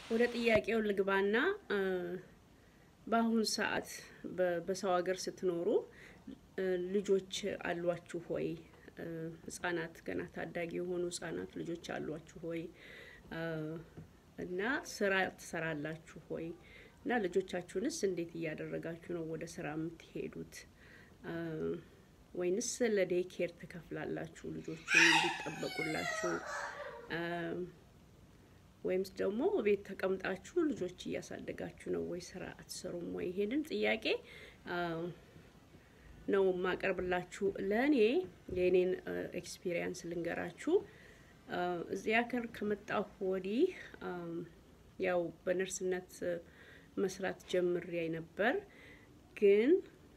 ወደ ጥያቄው ልግባና በአሁን ሰዓት በሰው ሀገር ስትኖሩ ልጆች አሏችሁ ሆይ? ህፃናት ገና ታዳጊ የሆኑ ህፃናት ልጆች አሏችሁ ሆይ? እና ስራ ትሰራላችሁ ሆይ? እና ልጆቻችሁንስ እንዴት እያደረጋችሁ ነው ወደ ስራ የምትሄዱት? ወይንስ ለዴይ ኬር ትከፍላላችሁ ልጆቹን እንዲጠበቁላችሁ? ወይምስ ደግሞ ቤት ተቀምጣችሁ ልጆች እያሳደጋችሁ ነው ወይ ስራ አትሰሩም ወይ? ይሄንን ጥያቄ ነው ማቀርብላችሁ። ለኔ የኔን ኤክስፒሪየንስ ልንገራችሁ። እዚህ ሀገር ከመጣሁ ወዲህ ያው በነርስነት መስራት ጀምሬ ነበር። ግን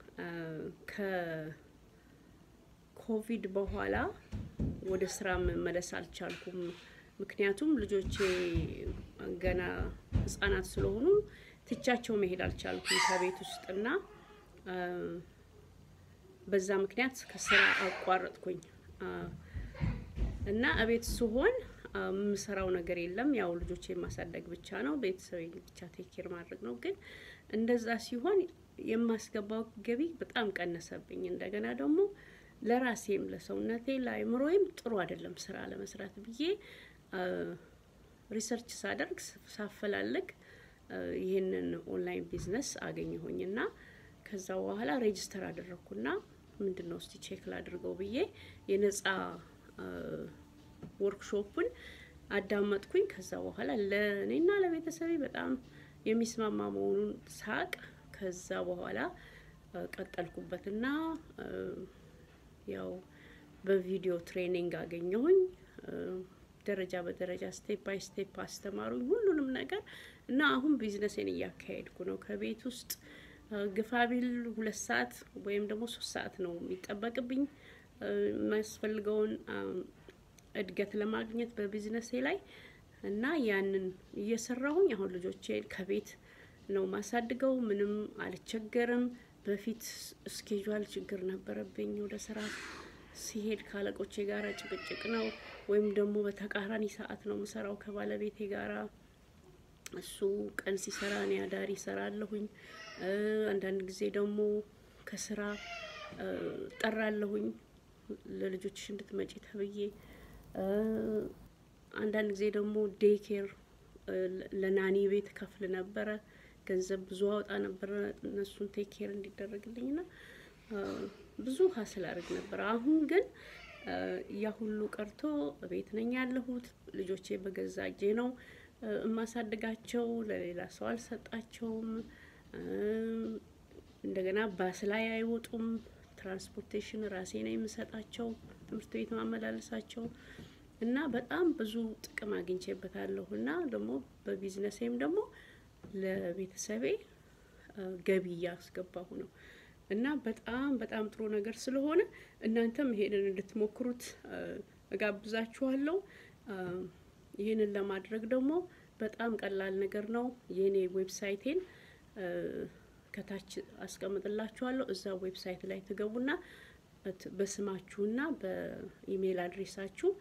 ከኮቪድ በኋላ ወደ ስራ መመለስ አልቻልኩም። ምክንያቱም ልጆቼ ገና ህፃናት ስለሆኑ ትቻቸው መሄድ አልቻልኩም ከቤት ውስጥና በዛ ምክንያት ከስራ አቋረጥኩኝ። እና አቤት ስሆን ምሰራው ነገር የለም። ያው ልጆቼን ማሳደግ ብቻ ነው፣ ቤተሰቤን ብቻ ቴክ ኬር ማድረግ ነው። ግን እንደዛ ሲሆን የማስገባው ገቢ በጣም ቀነሰብኝ። እንደገና ደግሞ ለራሴም ለሰውነቴ ለአይምሮዬም ጥሩ አይደለም ስራ ለመስራት ብዬ ሪሰርች ሳደርግ ሳፈላልግ ይሄንን ኦንላይን ቢዝነስ አገኘሁኝና ከዛ በኋላ ሬጂስተር አደረኩና ምንድነው እስቲ ቼክ ላድርገው ብዬ የነፃ ወርክሾፑን አዳመጥኩኝ። ከዛ በኋላ ለኔና ለቤተሰቤ በጣም የሚስማማ መሆኑን ሳቅ ከዛ በኋላ ቀጠልኩበትና ያው በቪዲዮ ትሬኒንግ አገኘሁኝ። ደረጃ በደረጃ ስቴፕ ባይ ስቴፕ አስተማሩኝ ሁሉንም ነገር እና አሁን ቢዝነሴን እያካሄድኩ ነው። ከቤት ውስጥ ግፋቢል 2 ሰዓት ወይም ደግሞ 3 ሰዓት ነው የሚጠበቅብኝ ማስፈልገውን እድገት ለማግኘት በቢዝነሴ ላይ እና ያንን እየሰራሁኝ አሁን ልጆቼ ከቤት ነው ማሳድገው። ምንም አልቸገርም። በፊት ስኬጁል ችግር ነበረብኝ። ወደ ስራ ሲሄድ ካለቆቼ ጋራ ጭቅጭቅ ነው ወይም ደግሞ በተቃራኒ ሰዓት ነው መሰራው ከባለቤቴ ጋራ። እሱ ቀን ሲሰራ እኔ አዳሪ ሰራለሁኝ። አንዳንድ ጊዜ ደግሞ ከስራ ጠራለሁኝ ለልጆችሽ እንድትመጪ ተብዬ። አንዳንድ ጊዜ ደግሞ ዴይ ኬር ለናኒ ቤት ከፍል ነበረ። ገንዘብ ብዙ አወጣ ነበር እነሱን ቴክ ኬር እንዲደረግልኝና ብዙ ሀስል አድርግ ነበር። አሁን ግን ያ ሁሉ ቀርቶ ቤት ነኝ ያለሁት። ልጆቼ በገዛ እጄ ነው ማሳደጋቸው፣ ለሌላ ሰው አልሰጣቸውም። እንደገና ባስ ላይ አይወጡም። ትራንስፖርቴሽን ራሴ ነኝ የምሰጣቸው፣ ትምህርት ቤት ማመላለሳቸው እና በጣም ብዙ ጥቅም አግኝቼበታለሁና ደግሞ በቢዝነሴም ደግሞ ለቤተሰቤ ገቢ ያስገባሁ ነው እና በጣም ጥሩ ነገር ስለሆነ እናንተም ይሄንን እንድትሞክሩት እጋብዛችኋለሁ። ይሄንን ለማድረግ ደግሞ በጣም ቀላል ነገር ነው። የኔ ዌብሳይቴን ከታች አስቀምጥላችኋለሁ። እዛ ዌብሳይት ላይ ትገቡና በስማችሁና በኢሜል አድሬሳችሁ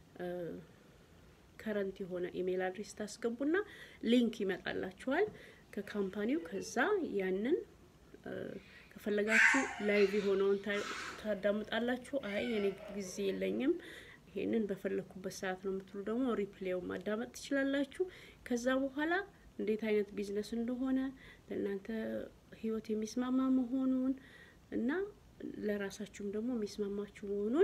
ከረንት የሆነ ኢሜል አድሬስ ታስገቡና ሊንክ ይመጣላችኋል ከካምፓኒው። ከዛ ያንን ከፈለጋችሁ ላይቭ ሆነውን ታዳምጣላችሁ። አይ እኔ ጊዜ የለኝም ይሄንን በፈለኩበት ሰዓት ነው የምትሉ ደግሞ ሪፕሌው ማዳመጥ ትችላላችሁ። ከዛ በኋላ እንዴት አይነት ቢዝነስ እንደሆነ ለእናንተ ህይወት የሚስማማ መሆኑን እና ለራሳችሁም ደግሞ የሚስማማችሁ መሆኑን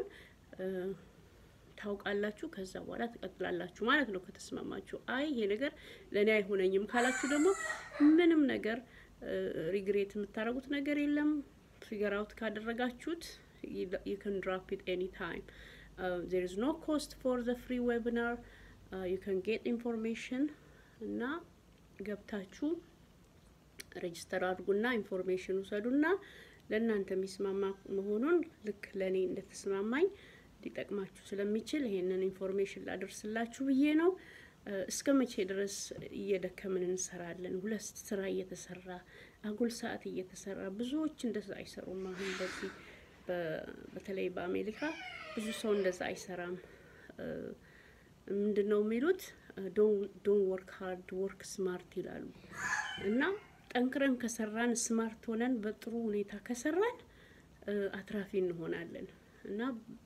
ታውቃላችሁ። ከዛ በኋላ ትቀጥላላችሁ ማለት ነው ከተስማማችሁ። አይ ይሄ ነገር ለኔ አይሆነኝም ካላችሁ ደግሞ ምንም ነገር ሪግሬት የምታረጉት ነገር የለም። ፊገር አውት ካደረጋችሁት you can drop it anytime. There is no cost for the free webinar. You can get information እና ገብታችሁ ሬጂስተር አድርጉና ኢንፎርሜሽን ውሰዱና ለእናንተ የሚስማማ መሆኑን ልክ ለኔ እንደተስማማኝ ሊጠቅማችሁ ስለሚችል ይሄንን ኢንፎርሜሽን ላደርስላችሁ ብዬ ነው። እስከመቼ ድረስ እየደከምን እንሰራለን? ሁለት ስራ እየተሰራ አጉል ሰዓት እየተሰራ ብዙዎች እንደዛ አይሰሩም። አሁን በዚህ በተለይ በአሜሪካ ብዙ ሰው እንደዛ አይሰራም። ምንድነው የሚሉት ዶንት ወርክ ሃርድ ወርክ ስማርት ይላሉ እና ጠንክረን ከሰራን ስማርት ሆነን በጥሩ ሁኔታ ከሰራን አትራፊ እንሆናለን እና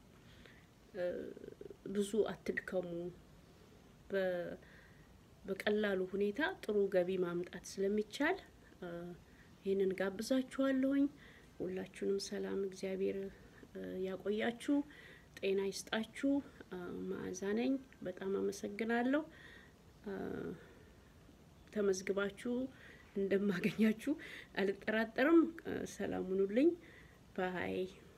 ብዙ አትድከሙ በቀላሉ ሁኔታ ጥሩ ገቢ ማምጣት ስለሚቻል ይሄንን ጋብዛችኋለሁኝ ሁላችሁንም ሰላም እግዚአብሔር ያቆያችሁ ጤና ይስጣችሁ መዓዛ ነኝ በጣም አመሰግናለሁ ተመዝግባችሁ እንደማገኛችሁ አልጠራጠርም ሰላም ሁኑልኝ ባይ